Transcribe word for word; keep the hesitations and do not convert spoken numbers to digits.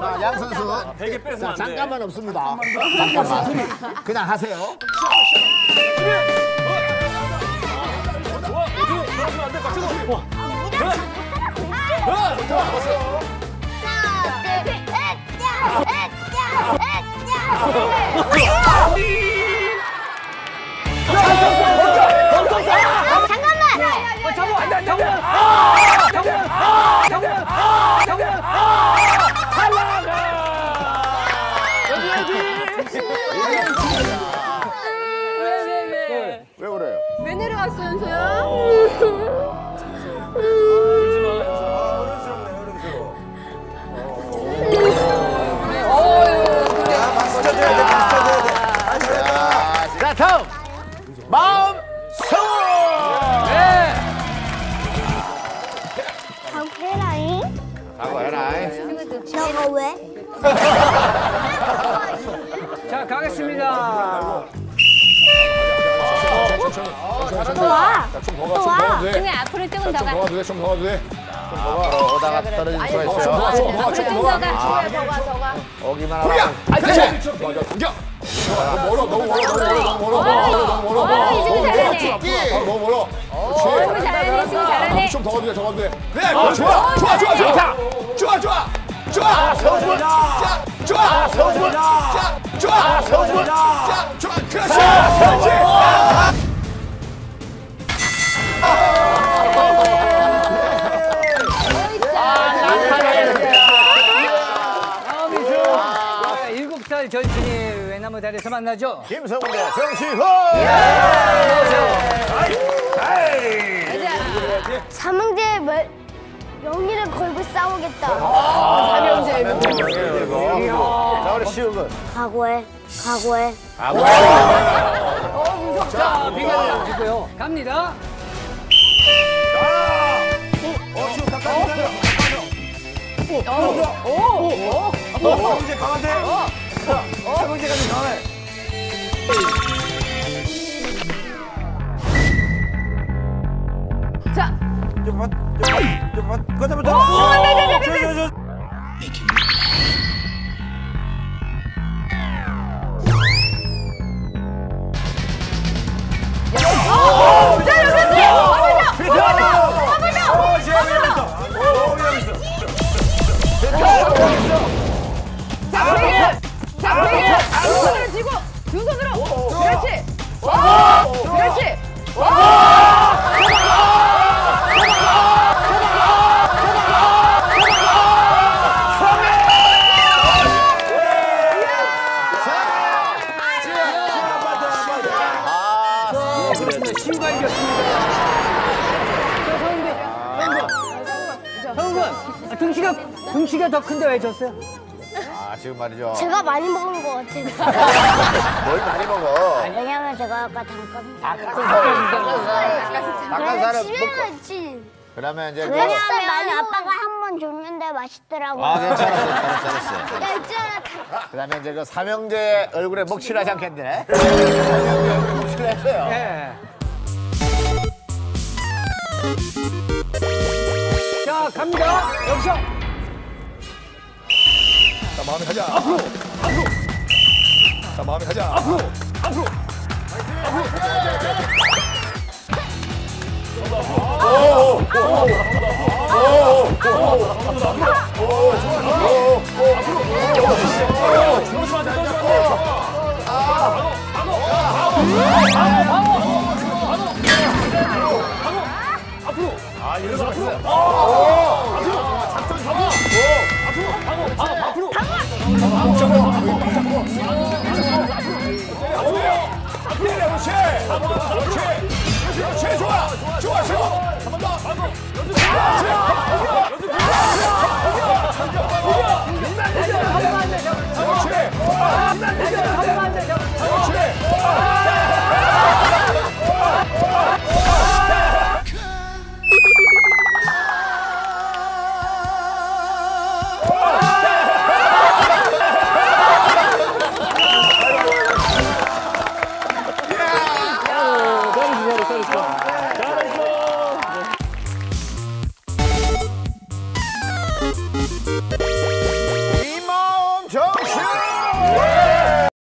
자, 양 선수. 베개 뺏으면 안 돼. 잠깐만 없습니다. 잠깐만. 그냥 하세요. 좋아, 요즘 그러면 안 돼. 박수. 와. 하나, 둘, 셋, 야, 야, 야. 잠깐만. 잡아! 안 돼, 안 돼! 아! 정면! 아! 정면! 아! 정면! 아! 탈락! 여기, 여기! 왜, 왜, 왜? 왜 그래요? 왜 내려왔어, 현서야? 울지 마, 현서. 아, 어른스럽네, 어른스러워. 자, 박수 쳐줘야 돼, 박수 쳐줘야 돼. 자, 다음. 마음 성우! 네! 각해라잉? 각오해라. 너가 왜? 자, 가겠습니다. 또 와. 또 와. 등에 앞으로 조금 더 가. 더 돼, 좀 더 돼. 앞으로 오다가 떨어질 수가 있어요. 앞으로 좀 더 가. 더 가, 더 가. 오기만 공격! 하면. 아이, 그렇지! 공격! 멀어, 너무 멀어, 너무 멀어, 너무 멀어, 너무 멀어, 어, 이 친구 잘하네. 너무 너무 멀어. 친구 잘하네, 친구 잘하네. 좀 더 돼, 더 돼. 그래, 좋아, 좋아, 좋아, 좋아, 좋아, 좋아, 좋아, 성분, 자, 좋아, 성분, 자, 좋아, 성분, 자, 좋아, 그렇지, 그렇지. 일곱 살 전순이 외나무 다리에서 만나죠. 김성훈 대 정시호! 삼형제 멸 명의를 걸고 싸우겠다. 삼형제. 자, 우리 시욱은. 각오해, 각오해. 어, 무섭다. 자, 비가 내려주고요. 갑니다. 이제 강한데? 세번째가 좀 강해. 자. 잠깐만, 잠깐만, 잠깐만. 꺼내보자. 오, 네, 네, 네, 네, 네. 저, 저, 저. 자, 여기 있지. 한번 더. 한번 더. 오, 쟤 위험했다. 오, 위험했어. 자, 베개. 자, 베개. 두 손으로 쥐고. 두 손으로. 그렇지. 그렇지. 신과 이겼습니다. 자, 서훈군. 서훈군. 서훈군. 등치가, 등치가 더 큰데 왜 졌어요? 아, 지금 말이죠. 제가 많이 먹은 것 같아요. 뭘 많이 먹어. 왜냐면 제가 아까 담가서 닭가슴살은 집에 먹고. 있지. 그러면 이제 그. 왜냐면 아빠가 한 번 줬는데 맛있더라고. 아, 괜찮았어, 괜찮았어. 야, 있잖아. 그 다음에 이제 그 삼형제 얼굴에 먹칠하지 않겠네. 삼형제 얼굴에 먹칠했어요. 네. 자, 갑니다. 여기서. 자, 마음이 가자. 앞으로, 앞으로. 자, 마음이 가자. 앞으로, 앞으로. 아, 이런 거 있어요. 그렇지, 그렇지, 그렇지, 좋아, 좋아, 좋아. 한 번 더. 정신!